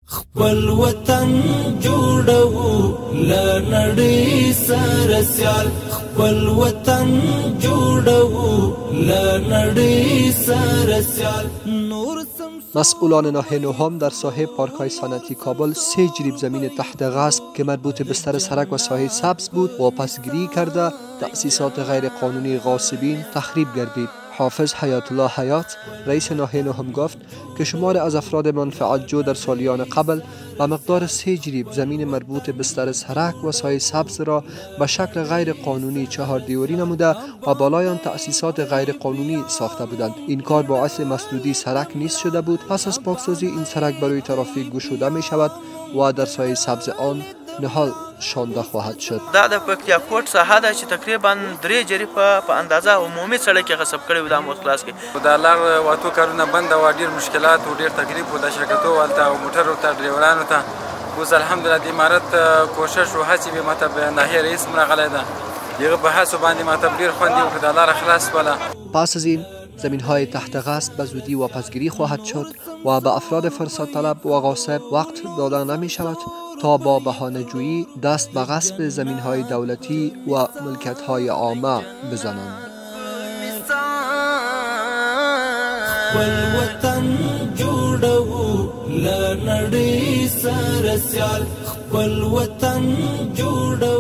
خپل وطن جوړو لنړۍ سره سیال خپل وطن جوړو لنړۍ سره سیال. مسئولان ناحیه نهم در ساحه پارک‌های صنعتی کابل 3 جریب زمین تحت غصب که مربوط به سر سرک و ساحه سبز بود واپسگیری کرده تأسیسات غیر قانونی غاصبین تخریب گردید. حافظ حیات الله حیات رئیس ناحیه نهم گفت که شمار از افراد منفعت جو در سالیان قبل به مقدار 3 جریب زمین مربوط به سر سرک و ساحه سبز را به شکل غیر قانونی 4 دیواری نموده و بالای آن تأسیسات غیر قانونی ساخته بودند. این کار باعث مسدودی سرک نیز شده بود. پس از پاکسازی این سرک برای ترافیک گشوده می شود و در ساحه سبز آن نهال شانده خواهد شد. دا د پکتیا کوټ ساحه ده چې تقریبا 3 جریبه په اندازه عمومي سړک کې غصب کړی و د اموس کلاس کې. دا لار واتو کارونه بند او ډیر مشکلات او ډیر تکلیف و د شرکتو والته او موټرو ته ډریورانو ته. اوس الحمدلله د امارت کوشش او هڅې به ماته به ناحیه رئیس مرغلی ده دغه په هڅو باندې ماته ډیر خوندي و د لار خلاص ولا. پس از این زمین‌های تحت غصب به زودی واپسگیری خواهد شد و به افراد فرصت طلب و غاصب وقت داده نمی شود تا با بهانه‌جویی دست به غصب زمین‌های دولتی و ملکیت‌های عامه بزنند. خپل وطن جوړو لنړۍ سره سیال خپل وطن جوړو